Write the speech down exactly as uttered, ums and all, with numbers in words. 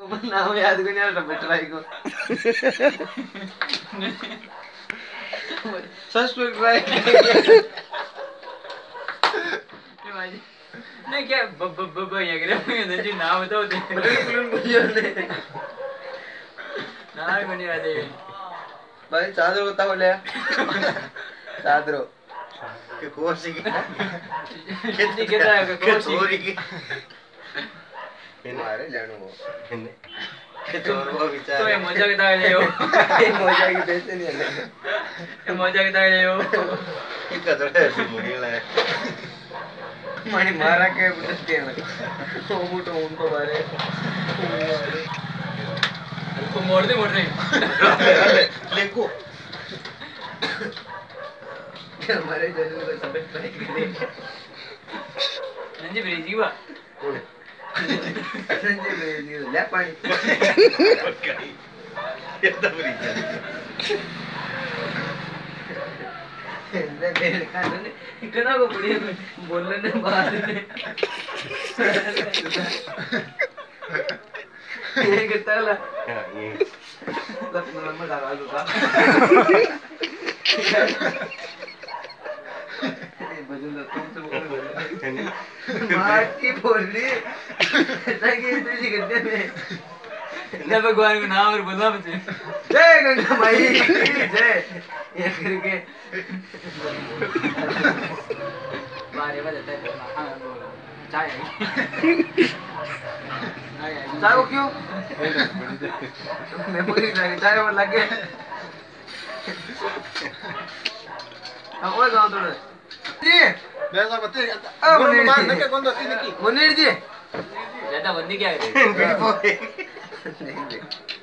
नाम याद को नहीं आ रहा ट्राई को सस्पेक्ट ट्राई नहीं क्या ब ब ब ब ये करे मुझे जी नाम बताओ दे बिल्कुल मुझे नहीं नाम को नहीं याद है भाई चादर बताओ ले चादर के कोसी की कितनी कहता है कोसी की मारे लेनो वो के चोर वो विचार तो ये मजा के दाग ले हो ये मजा की पैसे नहीं है ये मजा के दाग ले हो इसका थोड़ा ऐसे मुड़ी लाए मारी मारा के बुझते हैं वो मुटो उनको बारे को मोड़ दे मोड़ दे लेको हमारे जरूर को सब ट्राई करे नंजी ब्रिजी बा संजय बेजी ले पानी ये तो बुरी ले बेल खाने इतना को बुढ़िया बोलने ने बात ने ये कितना ला ये लपन में लगा दो का बजन तुम से बोल मार की बोली ताकि तुझे गड्ढे में ले भगवान को नाम और बोलना मुझे जय गंगा माई जय ये करके बारे में देता है हां बोल चाय चाय को क्यों मैं पूरी चाय और लगे अब वो गांव थोड़ा जी वैसा बते अब मुनीर मार जी नके कौन दो तीन की मुनीर जी ज्यादा बंदी क्या करे नहीं